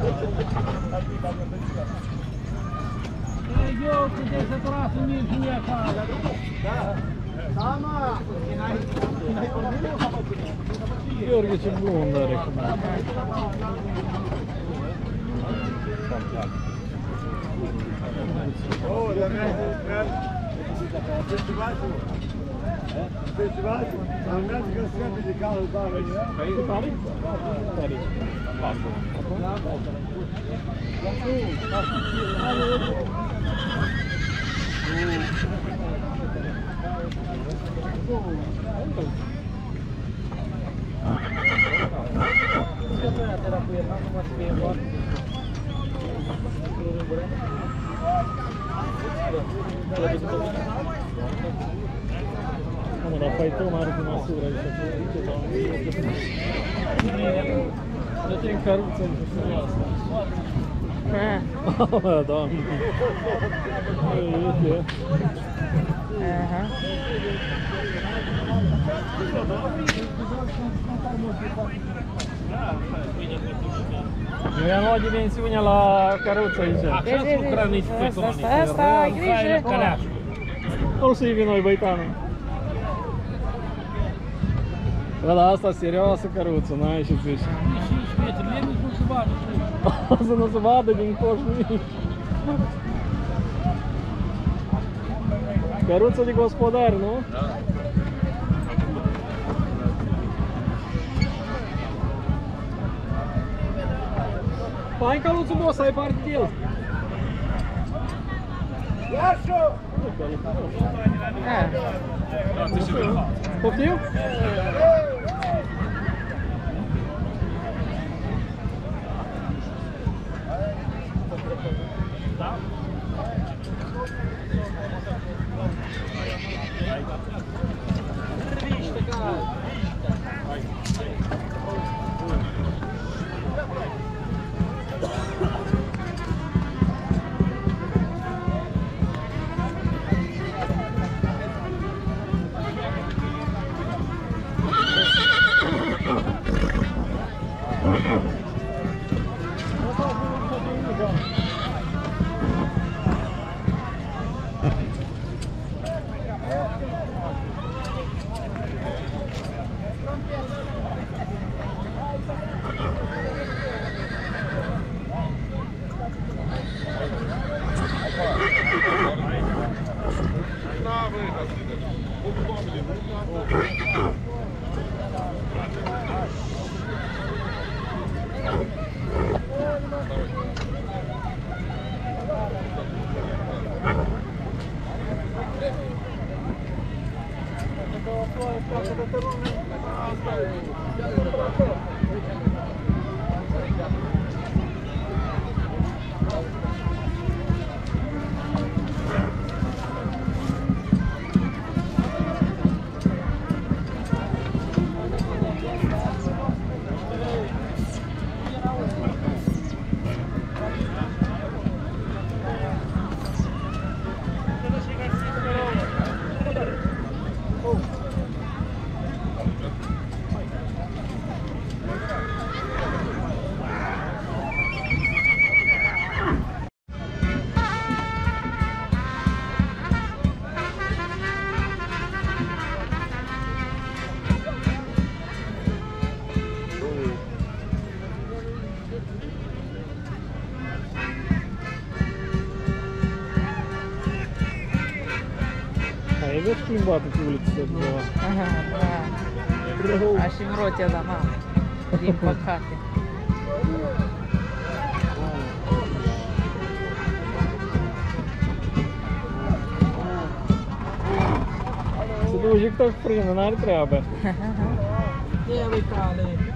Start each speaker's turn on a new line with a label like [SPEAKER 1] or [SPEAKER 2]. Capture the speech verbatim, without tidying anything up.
[SPEAKER 1] Eu puteți să trasă mie și mie acasă. Da. Da, mă.
[SPEAKER 2] Gheorghe, ce blond are cum e.
[SPEAKER 3] Oh, da mea, festivalul. Festivalul? Am mers că scriu de calul tare.
[SPEAKER 2] Păi, tare? Tare. Pasă. Mă, dar Python are din măsură aici. Eu trebuie căruță în justiția asta. Mă, doamne. Uite.
[SPEAKER 4] Aha.
[SPEAKER 2] Eu i-am luat dimensiunea la căruță aici.
[SPEAKER 1] Așa să lucrăm nici pe
[SPEAKER 4] Asta, asta, asta, ai grijă.
[SPEAKER 2] Nu să-i vin noi băitanul. Da, da, asta serioasă căruță, n-ai și zici.
[SPEAKER 1] cinci metri, lemnici nu se vadă.
[SPEAKER 2] O să nu se vadă din coș nici. Căruță de gospodar, nu?
[SPEAKER 1] Da.
[SPEAKER 2] Hai căluțul, bă, să ai parte de el.
[SPEAKER 3] Iașu!
[SPEAKER 2] Poftim? Ai văzut plimbată pe uliță de undeva?
[SPEAKER 4] Aha, da. Aș și rotea, dar n-am. Din păcate.
[SPEAKER 2] Se duce că tot frână, n-are treabă.
[SPEAKER 1] Ia uite-ale.